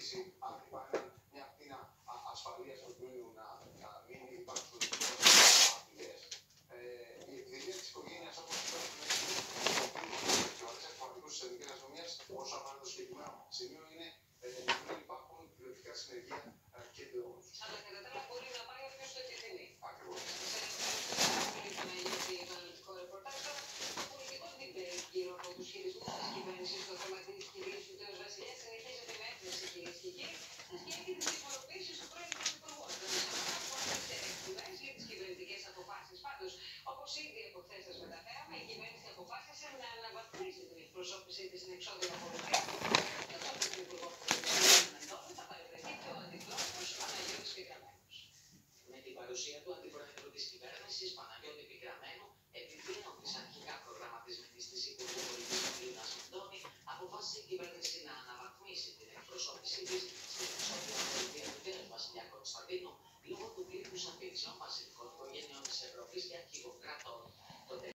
ζητήσει χτυπάνε μια ακτίνα ασφαλείας προκειμένου να μην υπάρξουν απειλές. Η επιδημία της οικογένειας, όπως είπαμε, και όλες τις φορολογικούς της ελληνικής αστυνομίας, όσο αφορά το συγκεκριμένο σημείο, είναι να μην υπάρχουν πληρωτικά συνεργεία και εντεόμενους. Αλλά κατά τα άλλα μπορεί να πάει όποιος το επιθυμεί. Ακριβώς. Για το αναλυτικό ρεπορτάζ, το πολιτικό debate γύρω από τους χειρισμούς της κυβέρνησης στο θέμα της κυρίας του Τέος Βασιλιάς συνεχίζεται με ένταση, κυρίες και κύριοι, σχέση με τις διαφοροποίησεις του πρώην Πρωθυπουργού. Εκτιμές για τις κυβερνητικές αποφάσεις. Πάντως, όπως ήδη από χθες σας μεταφέραμε, η κυβέρνηση αποφάσισε να αναβαθμίσει την εκπροσώπησή της στην εξώδικη πολιτική. Κατόπιν του Υπουργού Μεντώνου θα παρευρεθεί και ο αντιπρόεδρος Παναγιώτης Πικραμένος. Με την παρουσία του αντιπρόεδρου της κυβέρνησης Παναγιώτη Πικραμένου, επιπλέον της αρχικά προγραμματισμένης της Υπουργού Πολιτικής Λίνας Μεντώνη, αποφάσισε η κυβέρνηση να αναβαθμίσει την εκπροσώπησή της στην εξώδικη πολιτική του Τέος Βασιλιά Κωνσταντίνου λόγω του πλήθους απειλήσεων βασιλικών οικογενειών.